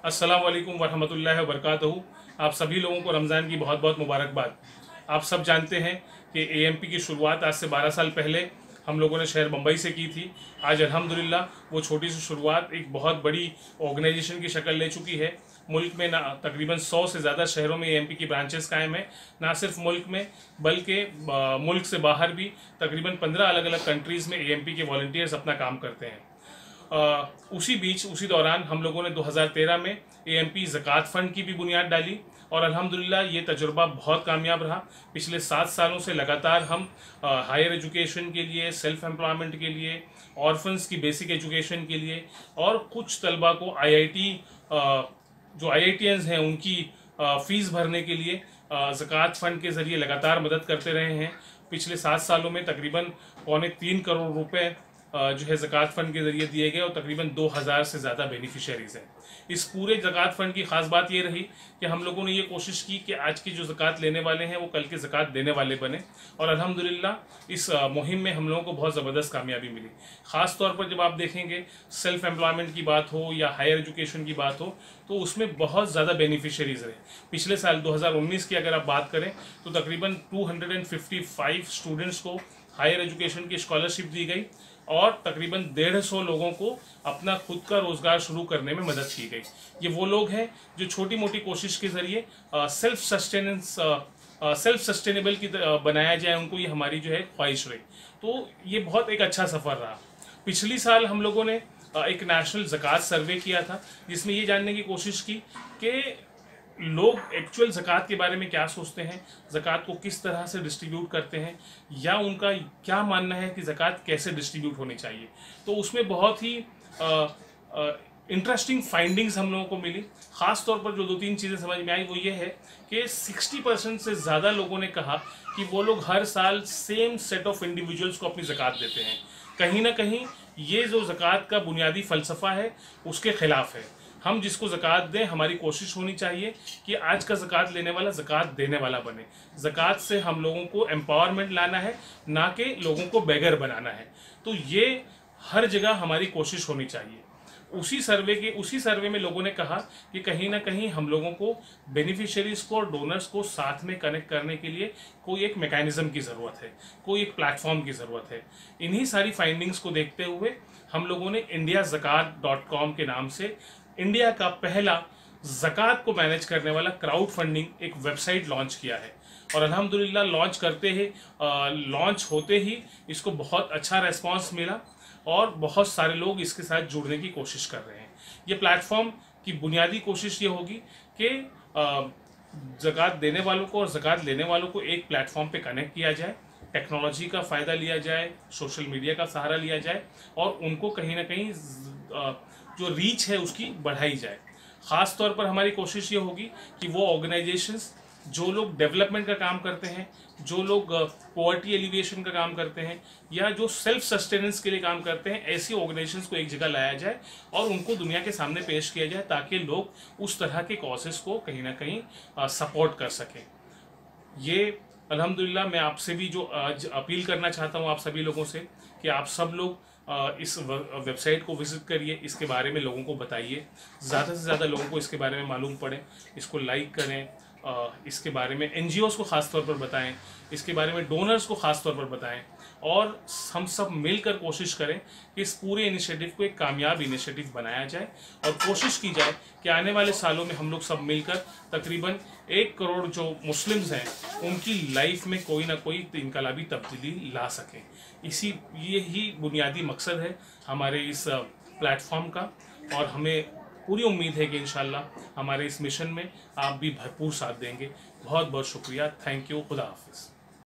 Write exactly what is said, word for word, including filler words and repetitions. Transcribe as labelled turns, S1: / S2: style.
S1: अस्सलाम वालेकुम वरहमतुल्लाहि वबरकातुहू। आप सभी लोगों को रमज़ान की बहुत बहुत मुबारकबाद। आप सब जानते हैं कि एएमपी की शुरुआत आज से बारह साल पहले हम लोगों ने शहर मुंबई से की थी। आज अल्हम्दुलिल्लाह वो छोटी सी शुरुआत एक बहुत बड़ी ऑर्गेनाइजेशन की शक्ल ले चुकी है। मुल्क में ना तकरीबन सौ से ज़्यादा शहरों में एएमपी की ब्रांचेस कायम है। ना सिर्फ मुल्क में बल्कि मुल्क से बाहर भी तकरीबन पंद्रह अलग अलग कंट्रीज़ में एएमपी के वॉलंटियर्स अपना काम करते हैं। आ, उसी बीच उसी दौरान हम लोगों ने दो हज़ार तेरह में एएमपी ज़कात फ़ंड की भी बुनियाद डाली और अल्हम्दुलिल्लाह ये तजुर्बा बहुत कामयाब रहा। पिछले सात सालों से लगातार हम हायर एजुकेशन के लिए, सेल्फ एम्प्लॉयमेंट के लिए, ऑर्फन्स की बेसिक एजुकेशन के लिए और कुछ तलबा को आईआईटी जो आईआईटीएंस हैं उनकी फ़ीस भरने के लिए ज़कात फ़ंड के ज़रिए लगातार मदद करते रहे हैं। पिछले सात सालों में तकरीबन पौने तीन करोड़ रुपए जो है ज़कात फ़ंड के ज़रिए दिए गए और तकरीबन दो हज़ार से ज़्यादा बेनिफिशरीज़ हैं। इस पूरे ज़कात फ़ंड की ख़ास बात ये रही कि हम लोगों ने ये कोशिश की कि आज की जो ज़कात लेने वाले हैं वो कल के ज़कात देने वाले बने और अल्हम्दुलिल्लाह इस मुहिम में हम लोगों को बहुत ज़बरदस्त कामयाबी मिली। ख़ास तौर पर जब आप देखेंगे सेल्फ एम्प्लॉयमेंट की बात हो या हायर एजुकेशन की बात हो तो उसमें बहुत ज़्यादा बेनिफिशरीज़ रहे। पिछले साल दो हज़ार उन्नीस की अगर आप बात करें तो तकरीबन दो सौ पचपन स्टूडेंट्स को हायर एजुकेशन की स्कॉलरशिप दी गई और तकरीबन डेढ़ सौ लोगों को अपना खुद का रोज़गार शुरू करने में मदद की गई। ये वो लोग हैं जो छोटी मोटी कोशिश के ज़रिए सेल्फ सस्टेनेंस सेल्फ सस्टेनेबल की बनाया जाए, उनको ये हमारी जो है ख्वाहिश रही। तो ये बहुत एक अच्छा सफ़र रहा। पिछली साल हम लोगों ने एक नेशनल ज़कात सर्वे किया था जिसमें ये जानने की कोशिश की कि लोग एक्चुअल ज़कात के बारे में क्या सोचते हैं, ज़कात को किस तरह से डिस्ट्रीब्यूट करते हैं या उनका क्या मानना है कि ज़कात कैसे डिस्ट्रीब्यूट होनी चाहिए। तो उसमें बहुत ही इंटरेस्टिंग फाइंडिंग्स हम लोगों को मिली। ख़ास तौर पर जो दो तीन चीज़ें समझ में आई वो ये है कि साठ परसेंट से ज़्यादा लोगों ने कहा कि वो लोग हर साल सेम सेट ऑफ इंडिविजुअल्स को अपनी ज़कात देते हैं। कहीं ना कहीं ये जो ज़कात का बुनियादी फ़लसफ़ा है उसके ख़िलाफ़ है। हम जिसको ज़कात दें, हमारी कोशिश होनी चाहिए कि आज का ज़कात लेने वाला ज़कात देने वाला बने। ज़कात से हम लोगों को एम्पावरमेंट लाना है, ना कि लोगों को बेगर बनाना है। तो ये हर जगह हमारी कोशिश होनी चाहिए। उसी सर्वे के उसी सर्वे में लोगों ने कहा कि कहीं ना कहीं हम लोगों को बेनिफिशरीज़ को और डोनर्स को साथ में कनेक्ट करने के लिए कोई एक मैकेनिज़्म की ज़रूरत है, कोई एक प्लेटफॉर्म की ज़रूरत है। इन्हीं सारी फाइंडिंग्स को देखते हुए हम लोगों ने इंडिया ज़कात डॉट कॉम के नाम से इंडिया का पहला ज़कात को मैनेज करने वाला क्राउड फंडिंग एक वेबसाइट लॉन्च किया है और अल्हम्दुलिल्लाह लॉन्च करते ही लॉन्च होते ही इसको बहुत अच्छा रेस्पॉन्स मिला और बहुत सारे लोग इसके साथ जुड़ने की कोशिश कर रहे हैं। ये प्लेटफॉर्म की बुनियादी कोशिश ये होगी कि ज़कात देने वालों को और ज़कात लेने वालों को एक प्लेटफॉर्म पे कनेक्ट किया जाए, टेक्नोलॉजी का फ़ायदा लिया जाए, सोशल मीडिया का सहारा लिया जाए और उनको कहीं ना कहीं जो रीच है उसकी बढ़ाई जाए। ख़ास तौर पर हमारी कोशिश ये होगी कि वो ऑर्गेनाइजेशंस जो लोग डेवलपमेंट का काम करते हैं, जो लोग पॉवर्टी एलिविएशन का काम करते हैं या जो सेल्फ सस्टेनेंस के लिए काम करते हैं, ऐसी ऑर्गेनाइजेशंस को एक जगह लाया जाए और उनको दुनिया के सामने पेश किया जाए ताकि लोग उस तरह के कॉजेस को कहीं ना कहीं सपोर्ट कर सकें। ये अल्हम्दुलिल्लाह मैं आपसे भी जो आज अपील करना चाहता हूँ आप सभी लोगों से कि आप सब लोग इस वेबसाइट को विज़िट करिए, इसके बारे में लोगों को बताइए, ज़्यादा से ज़्यादा लोगों को इसके बारे में मालूम पड़े, इसको लाइक करें, इसके बारे में एनजीओज़ को ख़ास तौर पर बताएं, इसके बारे में डोनर्स को ख़ास तौर पर बताएं और हम सब मिलकर कोशिश करें कि इस पूरे इनिशिएटिव को एक कामयाब इनिशिएटिव बनाया जाए और कोशिश की जाए कि आने वाले सालों में हम लोग सब मिलकर तकरीबन एक करोड़ जो मुस्लिम्स हैं उनकी लाइफ में कोई ना कोई इनकलाबी तब्दीली ला सकें। इसी ये ही बुनियादी मकसद है हमारे इस प्लेटफॉर्म का और हमें पूरी उम्मीद है कि इंशाल्लाह हमारे इस मिशन में आप भी भरपूर साथ देंगे। बहुत बहुत शुक्रिया। Thank you. खुदा हाफिज़।